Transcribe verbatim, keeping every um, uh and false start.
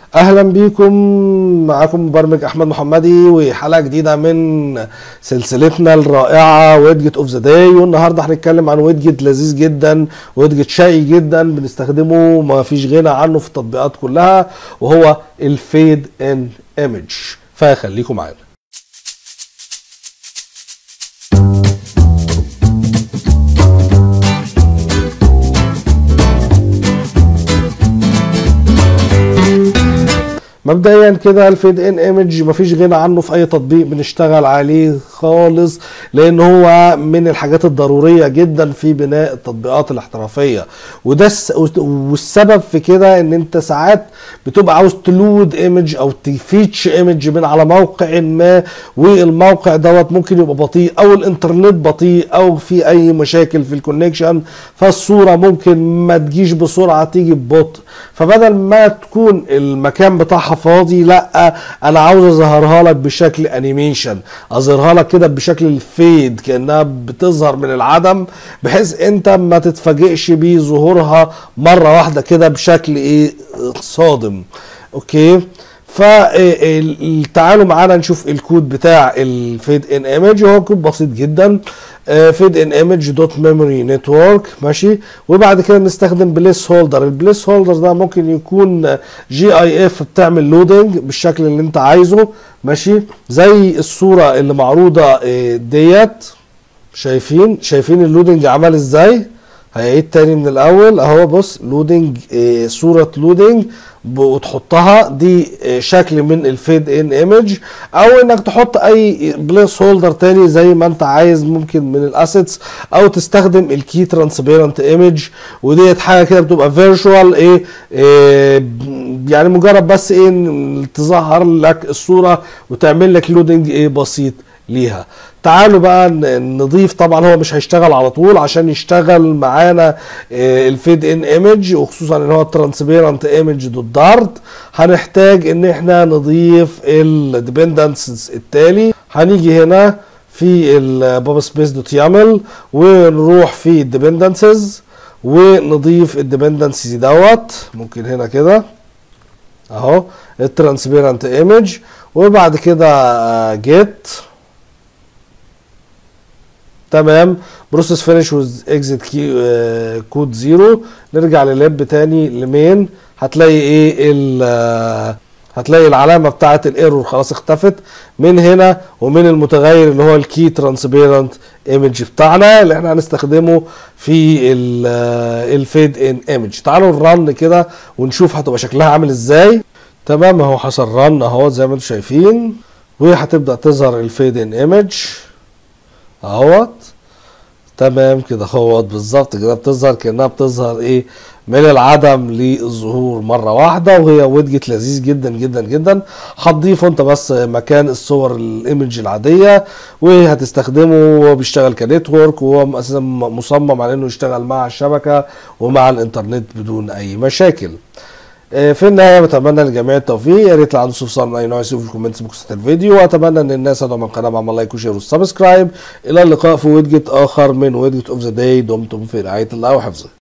اهلا بيكم. معاكم مبرمج احمد محمدي وحلقه جديده من سلسلتنا الرائعه ويدجت اوف ذا داي. والنهارده هنتكلم عن ويدجت لذيذ جدا، ويدجت شقي جدا بنستخدمه ما فيش غنى عنه في التطبيقات كلها، وهو الفيد ان ايمج. فخليكم معانا. مبدئيا كده الفيد ان ايمج مفيش غنى عنه في اي تطبيق بنشتغل عليه خالص، لان هو من الحاجات الضروريه جدا في بناء التطبيقات الاحترافيه. وده والسبب في كده ان انت ساعات بتبقى عاوز تلود ايمج او تفيتش ايمج من على موقع ما، والموقع دوت ممكن يبقى بطيء او الانترنت بطيء او في اي مشاكل في الكونكشن، فالصوره ممكن ما تجيش بسرعه، تيجي ببطء. فبدل ما تكون المكان بتاعها فاضي، لا انا عاوز اظهرها لك بشكل انيميشن، اظهرها لك كده بشكل الفيد كانها بتظهر من العدم، بحيث انت ما تتفاجئش بظهورها مره واحده كده بشكل ايه صادم. اوكي، فتعالوا معانا نشوف الكود بتاع الفيد ان ايمج. هو كود بسيط جدا، فيد ان ايمج دوت ميموري نتورك، ماشي. وبعد كده بنستخدم بليس هولدر. البليس هولدر ده ممكن يكون جي اي اف بتعمل لودنج بالشكل اللي انت عايزه، ماشي، زي الصوره اللي معروضه ديت. شايفين شايفين اللودنج عمل ازاي؟ هيعيد تاني من الاول اهو. بص، لودنج، صوره لودنج وتحطها دي شكل من الفيد ان ايمج، او انك تحط اي بليس هولدر تاني زي ما انت عايز، ممكن من الاسيتس، او تستخدم الكي ترانسبيرنت ايمج. وديت حاجه كده بتبقى فيرتشوال، ايه, إيه يعني مجرد بس ايه تظهر لك الصوره وتعمل لك لودنج ايه بسيط ليها. تعالوا بقى نضيف. طبعا هو مش هيشتغل على طول، عشان يشتغل معانا الفيد ان ايمج، وخصوصا ان هو ترانسبيرنت ايمج دوت دارت، هنحتاج ان احنا نضيف الديبندنسز التالي. هنيجي هنا في البابا سبيس دوت يامل ونروح في الديبندنسز ونضيف الديبندنسز دوت. ممكن هنا كده اهو الترانسبيرنت ايمج، وبعد كده جيت. تمام، بروسيس فينيش ويز اكزيت كود زيرو. نرجع للاب تاني لمين، هتلاقي ايه هتلاقي العلامه بتاعه الايرور خلاص اختفت من هنا، ومن المتغير اللي هو الكي ترانسبيرنت ايمج بتاعنا اللي احنا هنستخدمه في الفيد ان ايمج. تعالوا نرن كده ونشوف هتبقى شكلها عامل ازاي. تمام، اهو حصل رن اهو زي ما انتم شايفين، وهتبدا تظهر الفيد ان ايمج اهوت. تمام كده اهوت بالظبط كده، بتظهر كانها بتظهر ايه من العدم للظهور مره واحده. وهي ويدجت لذيذ جدا جدا جدا. هتضيفه انت بس مكان الصور الايمج العاديه، وهتستخدمه وهو بيشتغل كنتورك، وهو اساسا مصمم على انه يشتغل مع الشبكه ومع الانترنت بدون اي مشاكل. في النهايه بتمنى للجميع التوفيق. يا ريت لو عنده استفسار من اي نوع يسيبه في الكومنتس بوكس الفيديو، واتمنى ان الناس تدعم القناه بعمل لايك وشير وسبسكرايب. الى اللقاء في ويدجت اخر من ويدجت اوف ذا داي. دمتم في رعايه الله وحفظه.